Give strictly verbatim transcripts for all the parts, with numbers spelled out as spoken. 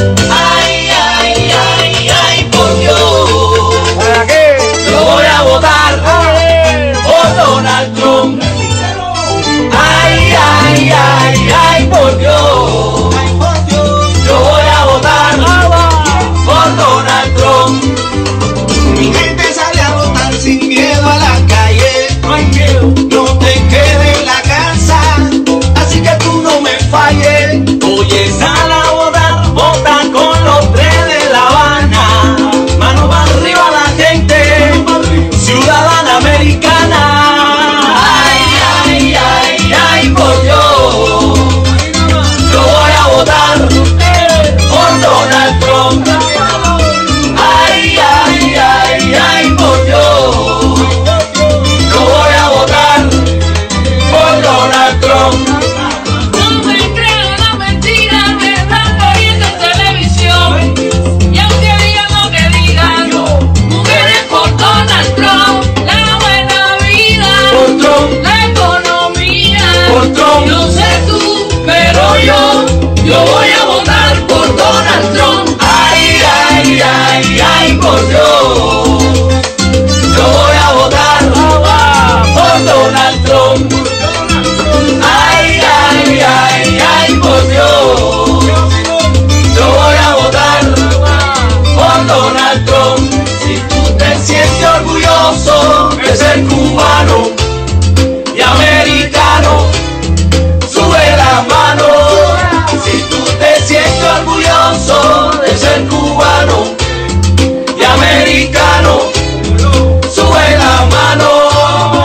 Ay, ay, ay, ay, por Dios. ¿Para qué? Yo voy a votar por Donald Trump. Ay, ay, ay, ay, por Dios. Yo voy a votar por Donald Trump. Mi gente sale a votar sin miedo a la calle. No hay miedo. No te quedes en la casa, así que tú no me falles. Oye, sal a votar, vota con los tres de La Habana. Mano para arriba la gente, ciudadana americana. Ay, ay, ay, ay, por Dios. Yo voy a votar por Donald Trump. Ay, ay, ay, ay, por Dios. Yo voy a votar por Donald Trump. No me creo la mentira que están poniendo en televisión. Y aunque digan lo que digan, mujeres por Donald Trump, la buena vida, Por Trump, la economía. por Trump. No sé tú, pero yo, yo voy a votar por Donald Trump. Ay, ay, ay, ay, por Dios. Yo voy a votar por Donald Trump. Ay, ay, ay, ay, por Dios. Yo voy a votar por Donald Trump. Si tú te sientes orgulloso de ser cubano y americano, sube la mano. Si tú te sientes orgulloso de ser cubano y americano, sube la mano.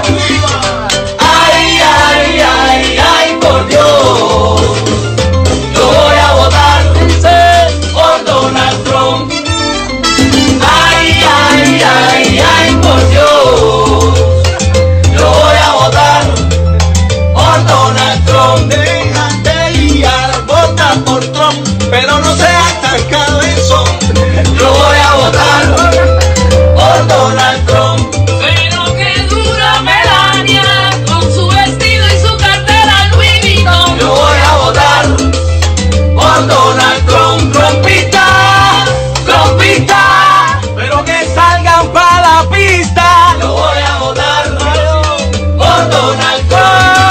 Ay, ay, ay, ay, por Dios. Yo voy a votar por Donald Trump. Ay, ay, ay, ay, por Dios. Yo voy a votar por Donald Trump. Déjate liar, vota por Trump, pero no seas tan cabezón. Yo voy a votar por Donald Trump. Pero que dura Melania con su vestido y su cartera Louis Vuitton. Yo voy a votar por Donald Trump. Trompita, trompita, Pero que salgan para la pista. yo voy a votar por Donald Trump.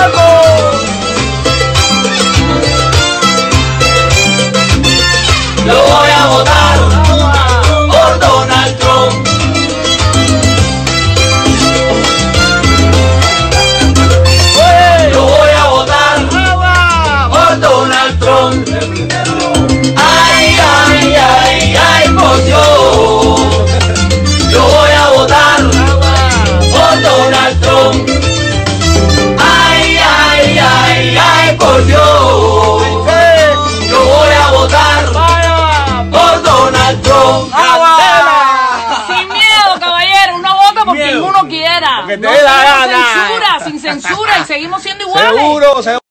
Yo voy a votar por Donald Trump. Yo voy a votar por Donald Trump. Ay, ay, ay, ay, por Dios. Yo voy a votar por Donald Trump. Ay, ay, ay, ay, por Dios. Yo voy a votar por Donald Trump. Sin miedo, caballero, uno vota porque Miedo. uno quiera. Porque te No dé la tenemos gana. censura, sin censura y seguimos siendo iguales. Seguro, seguro.